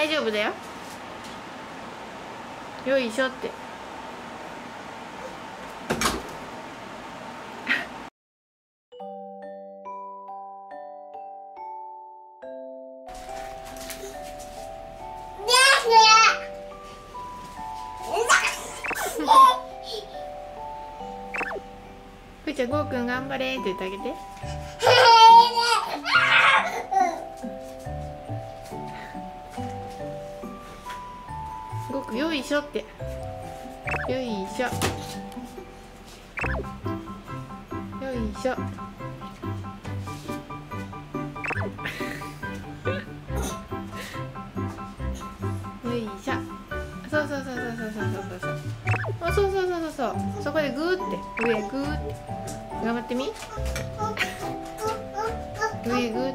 大丈夫だよ。よいしょって。ふーちゃん、ゴーくん頑張れって言ってあげて。ゴーくん、よいしょって。よいしょ。よいしょ。よいしょ。そうそうそうそうそうそうそうそう。あ、そうそうそうそうそう。そこでグーって上グーって頑張ってみ。上グーって。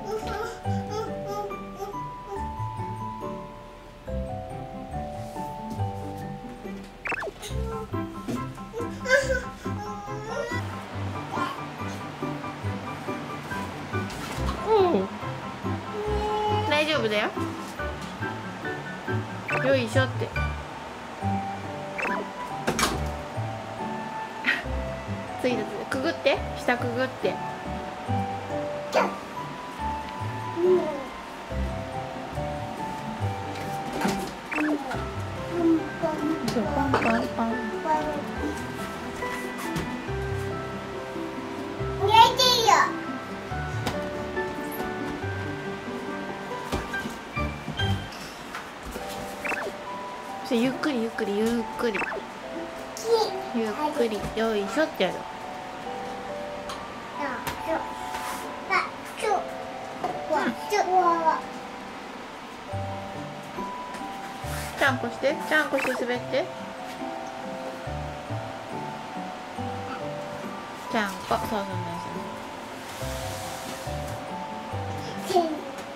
大丈夫だよ。よいしょって。ついたくぐって下くぐって。そうパンパンパン。ゆっくりゆっくりゆっくりゆっくりよいしょってやる。ちゃんこしてちゃんこして滑って。ちゃんこ、そうそうそうそう。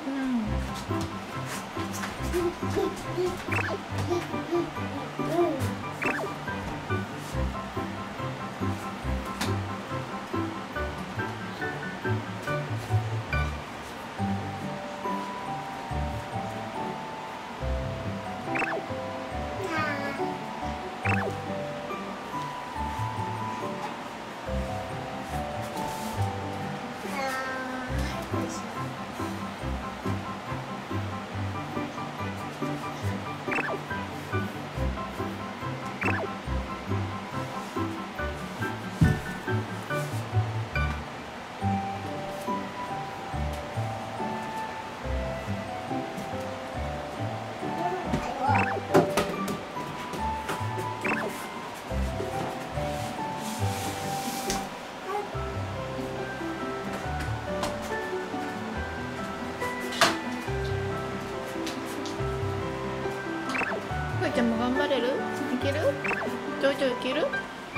ふーちゃんも頑張れる？いける？ちょいちょいいける？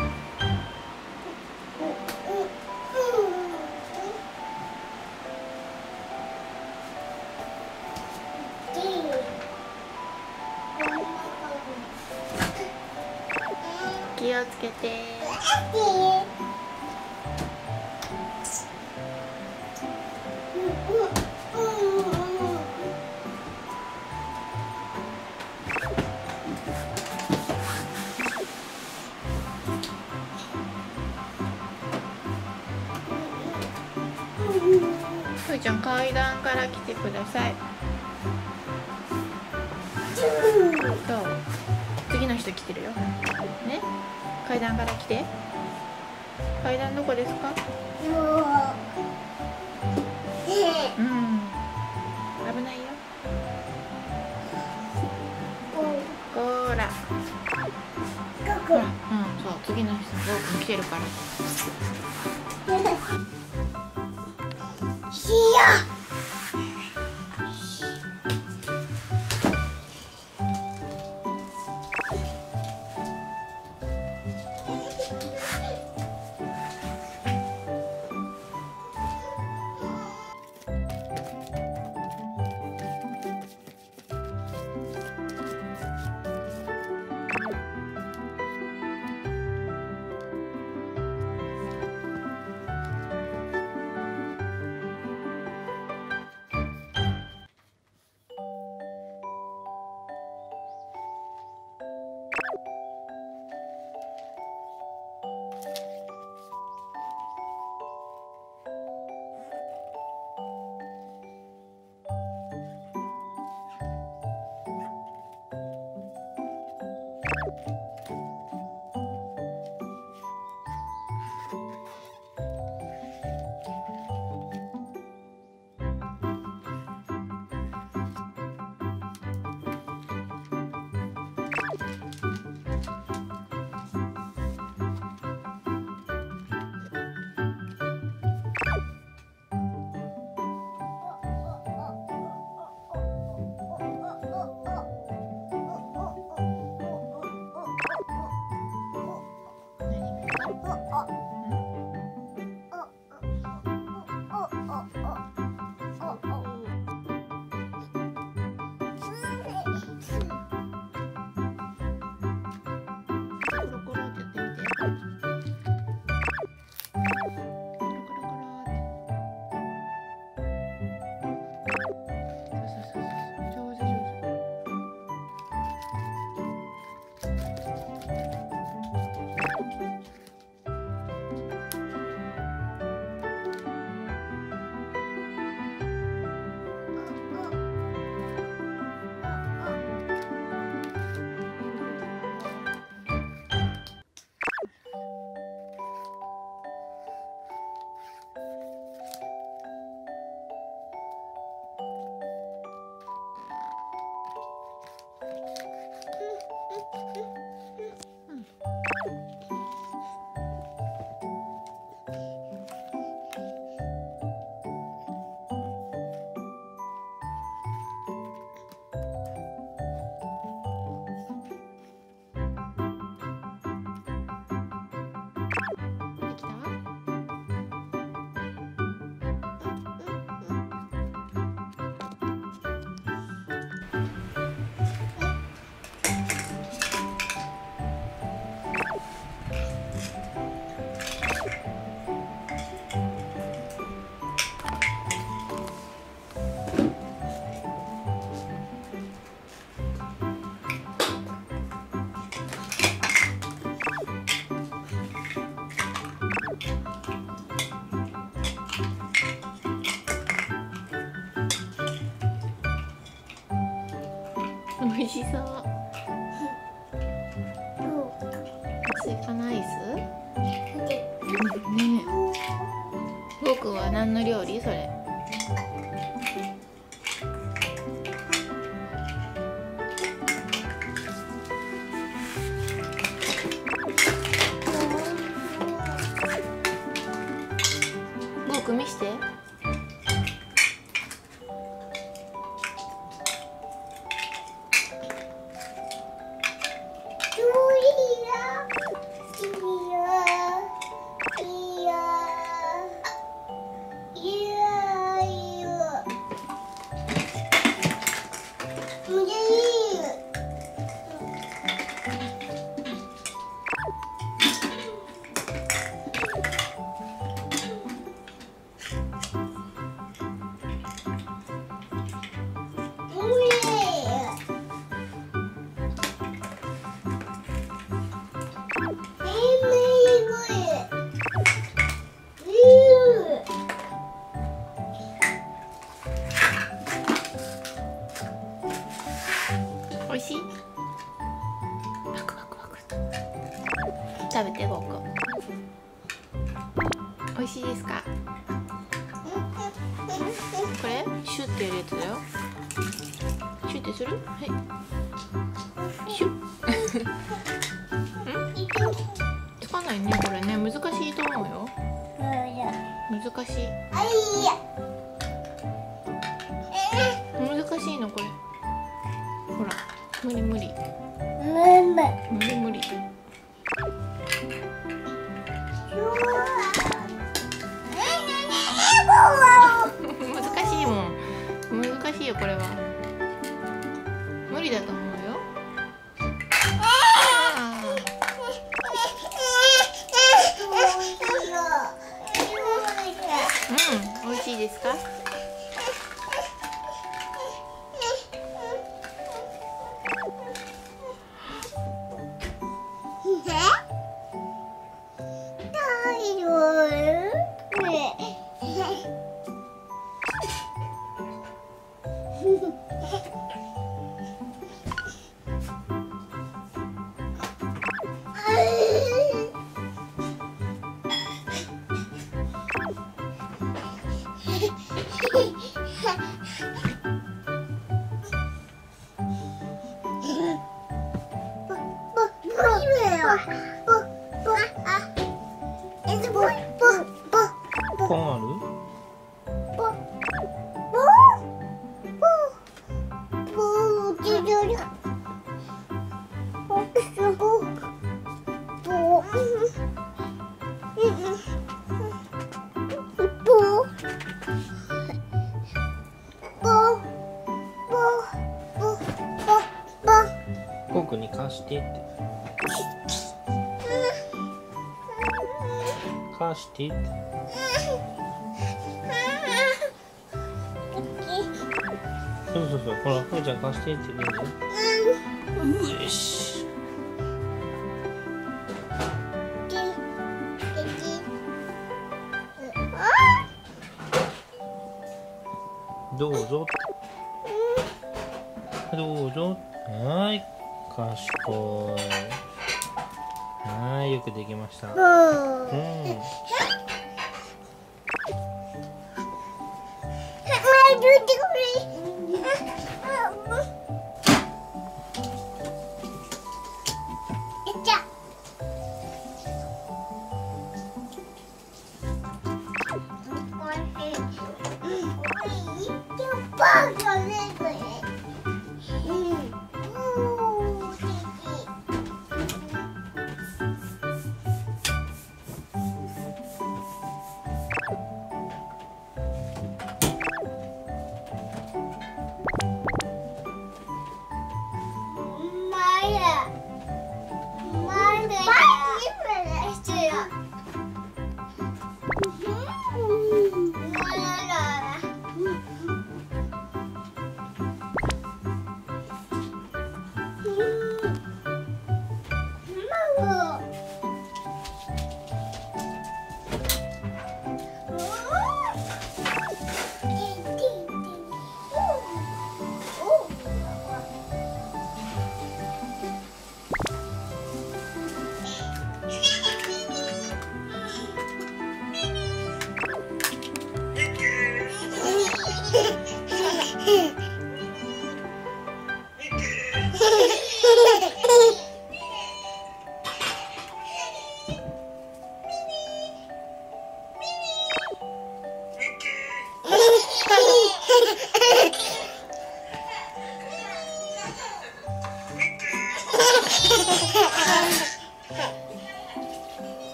気をつけて。ふーちゃん、階段から来てください。そう、次の人来てるよ。ね、階段から来て。階段どこですか？うん、危ないよ。ほら、ほら、うん、そう、次の人ゴーくん来てるから。 味しそう。スイカのアイス？ねえ。ゴーくんは何の料理それ？ゴーくん見して。おいしい？パクパクパク。食べてゴーくん。おいしいですか？これシュッてやるやつだよ。シュッてする？はい。シュッ。つかないねこれね、難しいと思うよ。難しい。難しいのこれ。ほら、無理無理。無理無理。難しいもん。難しいよこれは。無理だと思うよ。うん、美味しいですか？ ポンある？ゴーくんに貸してって。貸してって。そうそうそう、ほら、ふーちゃん貸してって言うね。よし。どうぞ。どうぞ。はい、賢い。はい、よくできました。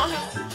あ